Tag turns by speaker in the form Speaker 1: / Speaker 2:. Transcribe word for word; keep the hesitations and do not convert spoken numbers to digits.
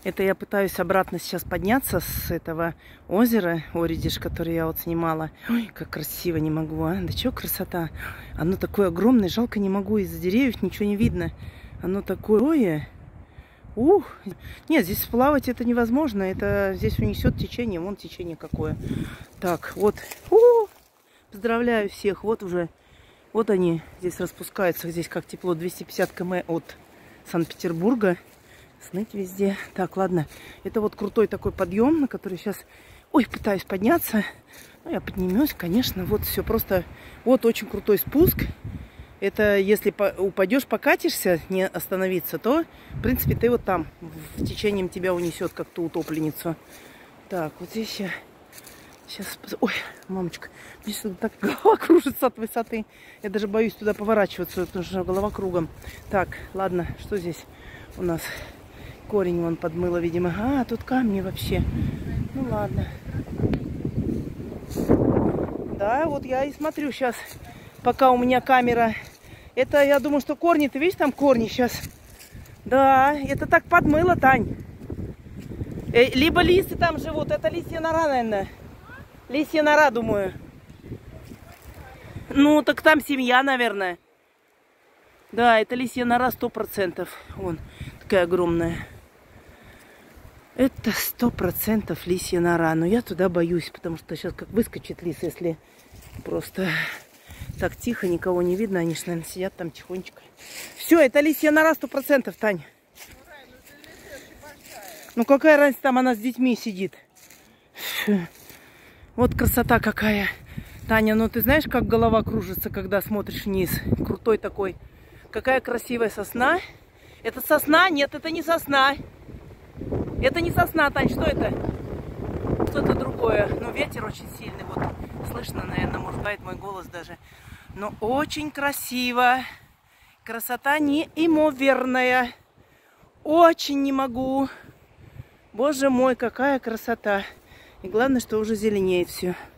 Speaker 1: Это я пытаюсь обратно сейчас подняться с этого озера, Оридиш, который я вот снимала. Ой, как красиво, не могу, а. Да чё красота. Оно такое огромное, жалко, не могу, из-за деревьев ничего не видно. Оно такое... Ух! Нет, здесь плавать это невозможно. Это здесь унесет течение. Вон течение какое. Так, вот. У-у-у! Поздравляю всех. Вот уже. Вот они здесь распускаются. Здесь как тепло. двести пятьдесят километров от Санкт-Петербурга. Сныть везде. Так, ладно. Это вот крутой такой подъем, на который сейчас... Ой, пытаюсь подняться. Ну, я поднимусь, конечно. Вот все просто... Вот очень крутой спуск. Это если упадешь, покатишься, не остановиться, то, в принципе, ты вот там в течением тебя унесет, как ту утопленницу. Так, вот здесь я сейчас... Ой, мамочка, мне так голова кружится от высоты. Я даже боюсь туда поворачиваться, потому что голова кругом. Так, ладно, что здесь у нас? Корень вон подмыло, видимо. А, тут камни вообще. Ну, ладно. Да, вот я и смотрю сейчас, пока у меня камера... Это, я думаю, что корни, ты видишь, там корни сейчас? Да, это так подмыло, Тань. Э, либо лисы там живут, это лисья нора, наверное. Лисья нора, думаю. Ну, так там семья, наверное. Да, это лисья нора сто процентов. Вон, такая огромная. Это сто процентов лисья нора. Но я туда боюсь, потому что сейчас как выскочит лис, если просто... Так тихо, никого не видно. Они же, наверное, сидят там тихонечко. Все, это лисья нора сто процентов, Тань. Ну какая разница, там она с детьми сидит. Фу. Вот красота какая. Таня, ну ты знаешь, как голова кружится, когда смотришь вниз? Крутой такой. Какая красивая сосна. Это сосна? Нет, это не сосна. Это не сосна, Тань, что это? Что-то другое. Но ветер очень сильный. Вот слышно, наверное, может быть, мой голос даже. Но очень красиво. Красота неимоверная. Очень не могу. Боже мой, какая красота. И главное, что уже зеленеет все.